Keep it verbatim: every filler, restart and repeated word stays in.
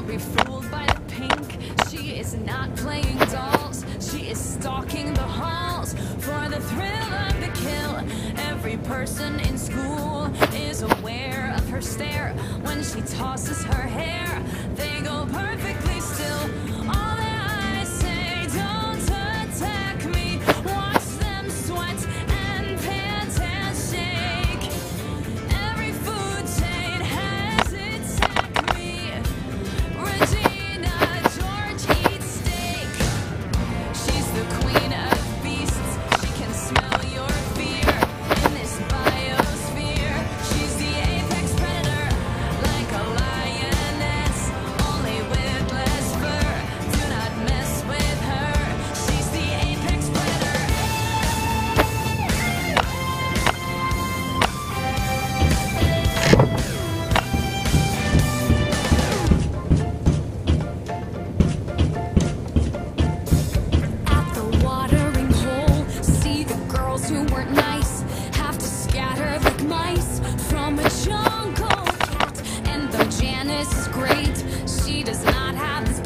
Don't be fooled by the pink. She is not playing dolls. She is stalking the halls for the thrill of the kill. Every person in school is aware of her stare. When she tosses her hair, they go perfectly still. All their eyes say, don't attack me. Watch them sweat and pant and shake. Every food chain has its acme. Regina George eats steak. She's the queen of beasts. She can smell your fear in this biosphere. She's the apex predator, like a lioness, only with less fur. Do not mess with her. She's the apex predator. At the watering hole, see the girls who weren't nice have to scatter like mice from a jungle cat. And though Janice is great, she does not have the